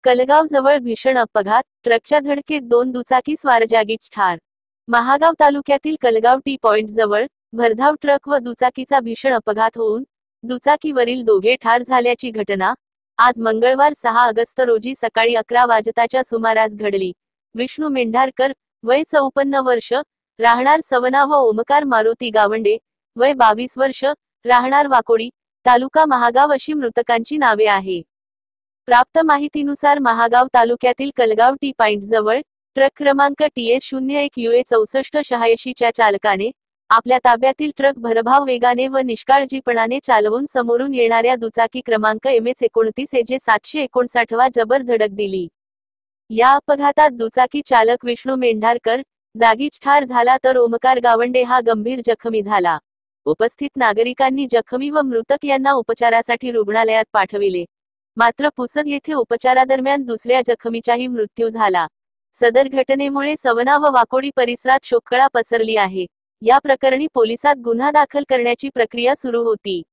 कलगाव जवळ भीषण अपघात, ट्रकच्या धडकेत 2 दुचाकी स्वार जागीच ठार। महागाव तालुक्यातील कलगाव टी पॉइंट जवळ भरधाव ट्रक व दुचाकीचा भीषण अपघात होऊन दुचाकीवरील दोघे ठार झाल्याची घटना आज मंगळवार 6 ऑगस्ट रोजी सकाळी 11 वाजताच्या सुमारास घडली। विष्णू मेंढारकर, वय 54 वर्ष, राहणार सवना व ओमकार मारुती गावंडे, वय 22 वर्ष, राहणार वाकोडी, तालुका महागाव अशी मृतकांची नावे आहे। प्राप्त माहितीनुसार महागाव तालुक्यातील कलगाव टी पॉइंट जवळ ट्रक क्रमांक TS01 UA 6486 च्या चालकाने आपल्या ताब्यातील ट्रक भरधाव वेगाने व निष्काळजीपणाने चालवून समोरून येणाऱ्या दुचाकी क्रमांक MS 29 AJ 759 वा जबर धडक दिली। या अपघातात दुचाकी चालक विष्णू मेंढारकर जागीच ठार झाला तर ओमकार गावंडे हा गंभीर जखमी झाला। उपस्थित नागरिकांनी जखमी व मृतक यांना उपचारासाठी रुग्णालयात पाठविले, मात्र पुसद येथे उपचारादरम्यान दुसऱ्या जखमीचाही मृत्यू झाला। सदर घटनेमुळे सवना व वाकोडी परिसरात शोककळा पसरली आहे। या प्रकरणी पोलिसात गुन्हा दाखल करण्याची प्रक्रिया सुरू होती।